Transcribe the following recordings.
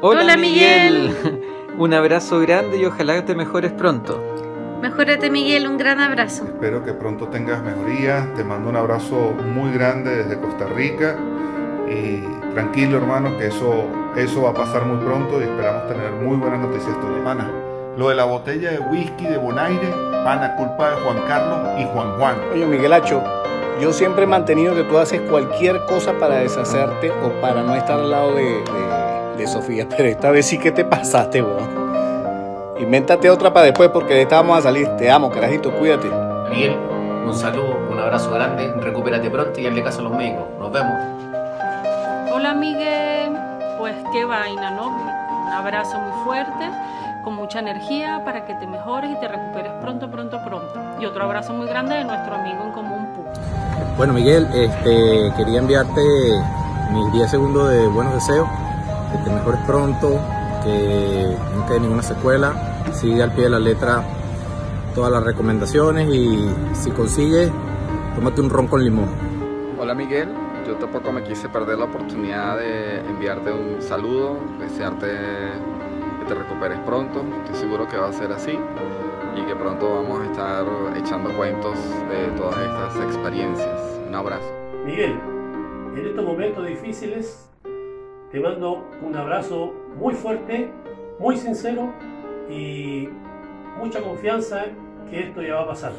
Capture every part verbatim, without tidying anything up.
Hola, Hola, Miguel. Miguel. Un abrazo grande y ojalá te mejores pronto. Mejórate, Miguel, un gran abrazo. Espero que pronto tengas mejoría. Te mando un abrazo muy grande desde Costa Rica. Y tranquilo, hermano, que eso, eso va a pasar muy pronto y esperamos tener muy buenas noticias tuyas. Pana, lo de la botella de whisky de Bonaire, pana, culpa de Juan Carlos y Juan Juan. Oye, Miguelacho, yo siempre he mantenido que tú haces cualquier cosa para deshacerte o para no estar al lado de, de, de Sofía, pero esta vez sí que te pasaste, weón. Invéntate otra para después porque de esta vamos a salir. Te amo, carajito, cuídate. Miguel, un saludo, un abrazo grande, recupérate pronto y hazle caso a los médicos. Nos vemos. Hola, Miguel. Pues qué vaina, ¿no? Un abrazo muy fuerte, con mucha energía para que te mejores y te recuperes pronto, pronto, pronto. Y otro abrazo muy grande de nuestro amigo en común, Pu. Bueno, Miguel, este, quería enviarte mis diez segundos de buenos deseos, que te mejores pronto, que no quede ninguna secuela, sigue al pie de la letra todas las recomendaciones y si consigues, tómate un ron con limón. Hola, Miguel, yo tampoco me quise perder la oportunidad de enviarte un saludo, desearte que te recuperes pronto. Estoy seguro que va a ser así y que pronto vamos a estar echando cuentos de todas estas experiencias. Un abrazo. Miguel, en estos momentos difíciles te mando un abrazo muy fuerte, muy sincero y mucha confianza que esto ya va a pasar.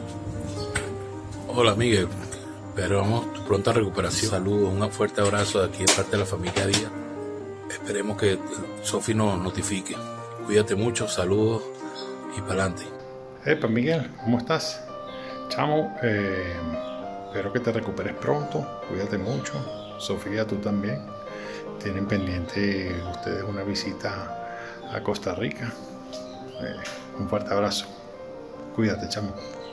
Hola, Miguel, esperamos tu pronta recuperación. Saludos, un fuerte abrazo de aquí de parte de la familia Díaz. Esperemos que Sofi nos notifique. Cuídate mucho, saludos y para adelante. Epa, Miguel, ¿cómo estás? Chamo, eh, espero que te recuperes pronto, cuídate mucho. Sofía, tú también. Tienen pendiente ustedes una visita a Costa Rica. Eh, un fuerte abrazo. Cuídate, chamo.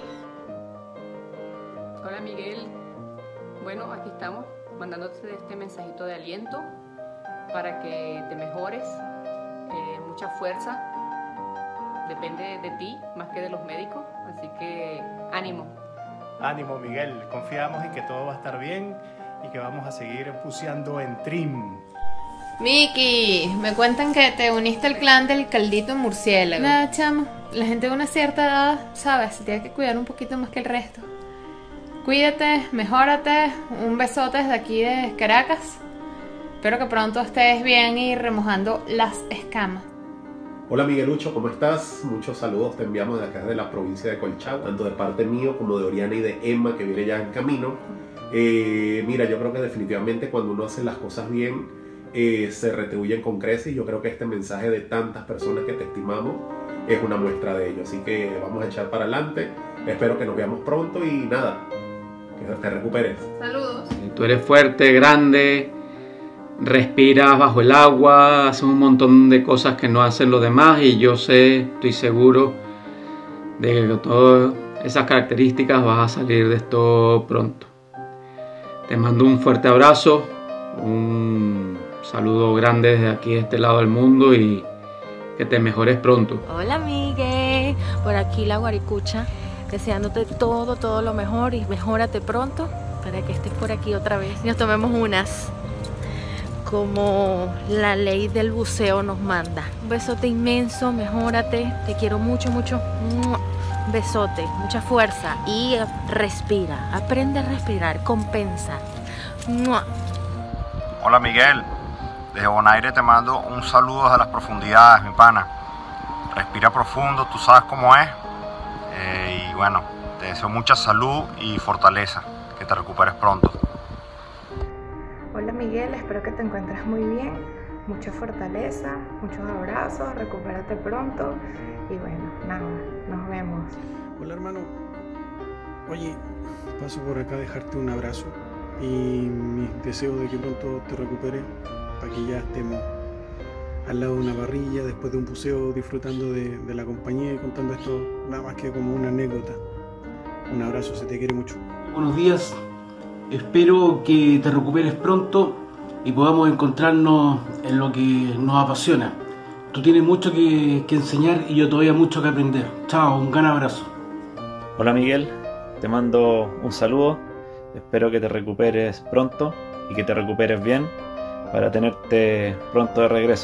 Hola, Miguel. Bueno, aquí estamos mandándote este mensajito de aliento para que te mejores. Eh, mucha fuerza. Depende de ti más que de los médicos. Así que ánimo. Ánimo, Miguel. Confiamos en que todo va a estar bien y que vamos a seguir puseando en Trim. Miki, me cuentan que te uniste al clan del caldito murciélago. Nada, chamo, la gente de una cierta edad, sabes, se tiene que cuidar un poquito más que el resto. Cuídate, mejórate, un besote desde aquí de Caracas. Espero que pronto estés bien y remojando las escamas. Hola, Miguelucho, ¿cómo estás? Muchos saludos te enviamos de acá de la provincia de Colchagua, tanto de parte mío como de Oriana y de Emma, que viene ya en camino. Eh, mira, yo creo que definitivamente cuando uno hace las cosas bien, Eh, se retribuyen con creces y yo creo que este mensaje de tantas personas que te estimamos es una muestra de ello, así que vamos a echar para adelante. Espero que nos veamos pronto y nada, que te recuperes. Saludos. Tú eres fuerte, grande, respiras bajo el agua, haces un montón de cosas que no hacen los demás y yo sé, estoy seguro de que con todas esas características vas a salir de esto pronto. Te mando un fuerte abrazo, un saludo grande desde aquí, de este lado del mundo y que te mejores pronto. Hola, Miguel, por aquí la Guaricucha, deseándote todo, todo lo mejor y mejórate pronto para que estés por aquí otra vez y nos tomemos unas como la ley del buceo nos manda. Un besote inmenso, mejórate, te quiero mucho, mucho. Un besote, mucha fuerza y respira, aprende a respirar, compensa. Hola, Miguel, desde Bonaire te mando un saludo desde las profundidades, mi pana. Respira profundo, tú sabes cómo es. Eh, y bueno, te deseo mucha salud y fortaleza, que te recuperes pronto. Hola, Miguel, espero que te encuentres muy bien. Mucha fortaleza, muchos abrazos, recupérate pronto y bueno, nada, nos vemos. Hola, hermano. Oye, paso por acá a dejarte un abrazo y mis deseos de que pronto te recuperes para que ya estemos al lado de una parrilla después de un buceo disfrutando de, de la compañía y contando esto nada más que como una anécdota. Un abrazo, se te quiere mucho. Buenos días, espero que te recuperes pronto y podamos encontrarnos en lo que nos apasiona. Tú tienes mucho que, que enseñar y yo todavía mucho que aprender. Chao, un gran abrazo. Hola, Miguel, te mando un saludo. Espero que te recuperes pronto y que te recuperes bien para tenerte pronto de regreso.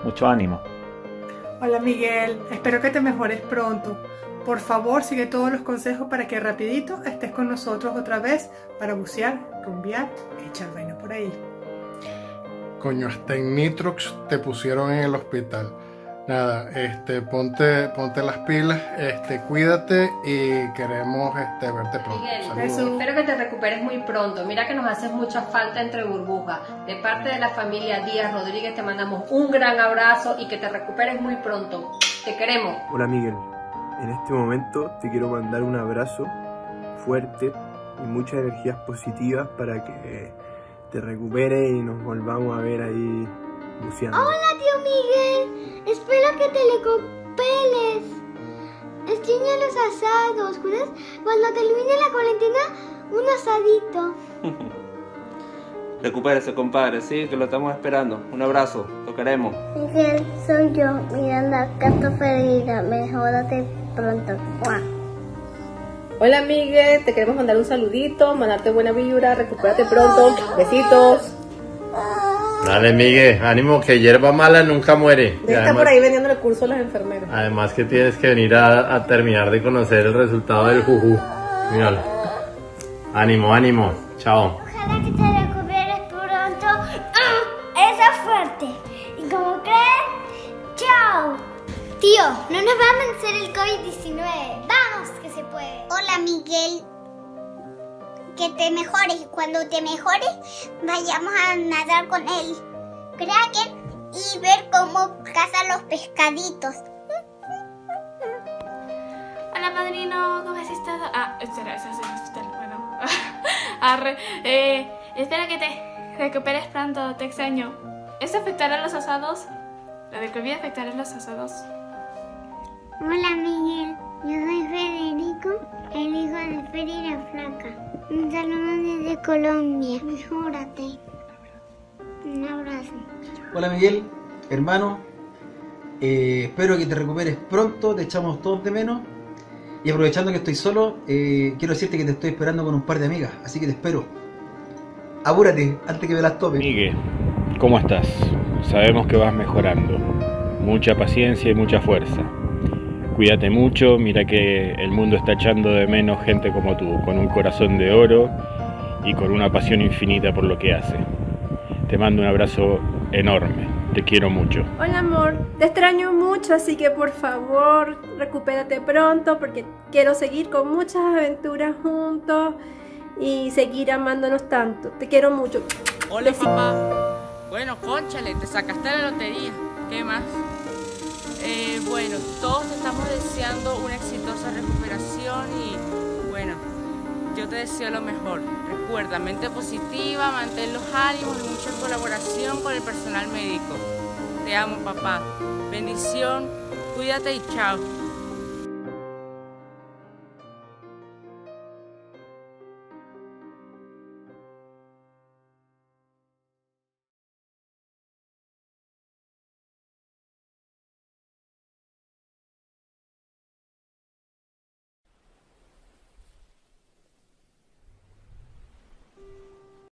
mucho ánimo. Hola Miguel, espero que te mejores pronto. Por favor, sigue todos los consejos para que rapidito estés con nosotros otra vez para bucear, rumbear y echar vaina por ahí. Coño, hasta en Nitrox te pusieron en el hospital. Nada, este, ponte, ponte las pilas, este, cuídate y queremos este, verte pronto. Miguel, Saludos. espero que te recuperes muy pronto. Mira que nos haces mucha falta entre burbujas. De parte de la familia Díaz Rodríguez te mandamos un gran abrazo y que te recuperes muy pronto. Te queremos. Hola Miguel, en este momento te quiero mandar un abrazo fuerte y muchas energías positivas para que te recuperes y nos volvamos a ver ahí buceando. Hola tío Miguel, espero que te recuperes. Extraño los asados, ¿cuidas? Cuando termine la cuarentena, un asadito. Recupérese, compadre, sí, que lo estamos esperando. Un abrazo, lo queremos. Miguel, soy yo, Miranda Castro Ferreira. Mejórate pronto. ¡Mua! Hola Miguel, te queremos mandar un saludito, mandarte buena vibra, recupérate pronto. Besitos. Dale, Miguel, ánimo que hierba mala nunca muere. Ya está por ahí vendiendo el curso a los enfermeros. Además que tienes que venir a, a terminar de conocer el resultado del juju. Míralo. Ánimo, ánimo. Chao. Ojalá que te recuperes pronto. ¡Ah! Esa es fuerte. Y como creen, chao. Tío, no nos va a vencer el COVID diecinueve. Vamos, que se puede. Hola Miguel. Que te mejores y cuando te mejores vayamos a nadar con el Kraken y ver cómo cazan los pescaditos. Hola padrino, ¿cómo has estado? Ah, espera, ese es el hospital, bueno. Arre, eh, espero que te recuperes pronto, te extraño. ¿Eso afectará a los asados? ¿La de COVID afectará a los asados? Hola Miguel, yo soy Federico, el hijo de Fer y la Flaca. Un saludo desde Colombia. Mejórate. Un abrazo. Hola Miguel, hermano. Eh, espero que te recuperes pronto, te echamos todos de menos. Y aprovechando que estoy solo, eh, quiero decirte que te estoy esperando con un par de amigas, así que te espero. Apúrate, antes que me las tope. Miguel, ¿cómo estás? Sabemos que vas mejorando. Mucha paciencia y mucha fuerza. Cuídate mucho, mira que el mundo está echando de menos gente como tú, con un corazón de oro y con una pasión infinita por lo que hace. Te mando un abrazo enorme, te quiero mucho. Hola amor, te extraño mucho, así que por favor recupérate pronto porque quiero seguir con muchas aventuras juntos y seguir amándonos tanto. Te quiero mucho. Hola papá. Bueno, cónchale, te sacaste la lotería. ¿Qué más? Eh, bueno, todos te estamos deseando una exitosa recuperación y bueno, yo te deseo lo mejor. Recuerda, mente positiva, mantén los ánimos y mucha colaboración con el personal médico. Te amo, papá. Bendición, cuídate y chao.